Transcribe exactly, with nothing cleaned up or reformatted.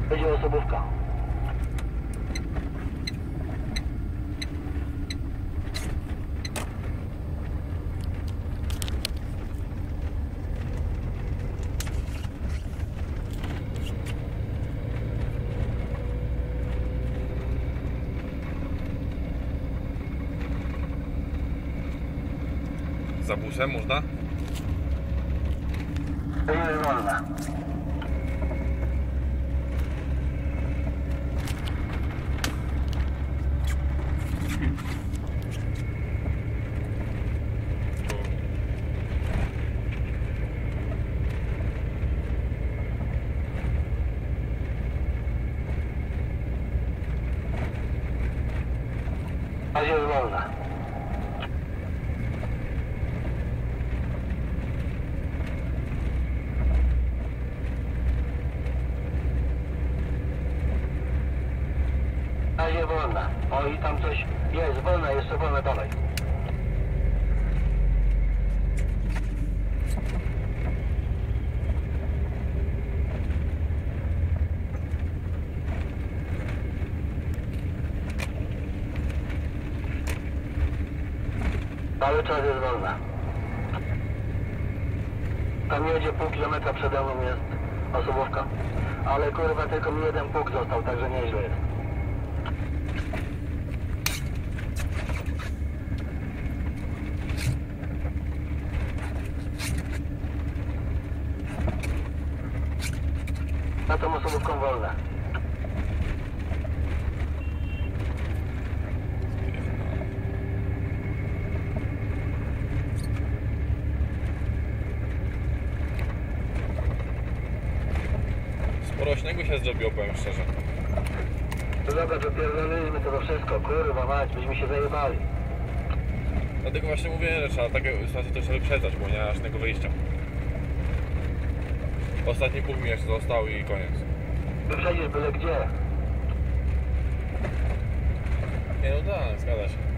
Będzie osobówka. Za busem można? To jest wolna. To jest wolna. Na razie wolna. O i tam coś jest, wolna, jeszcze wolna dalej. Cały czas jest wolna. Tam jedzie pół kilometra przede mną jest osobówka. Ale kurwa tylko mi jeden puk został, także nieźle jest. Na tą osobówką wolna. Sporo śniegu się zrobiło, powiem szczerze. No dobra, wypierdoliliśmy to wszystko, kurwa mać, byśmy się zajebali. Dlatego właśnie mówię, że trzeba takie sytuacje też wyprzedzać, bo nie ma żadnego wyjścia. Ostatni punkt mi jeszcze został i koniec. Wyprzedzisz byle gdzie. Nie no tak, zgadza się.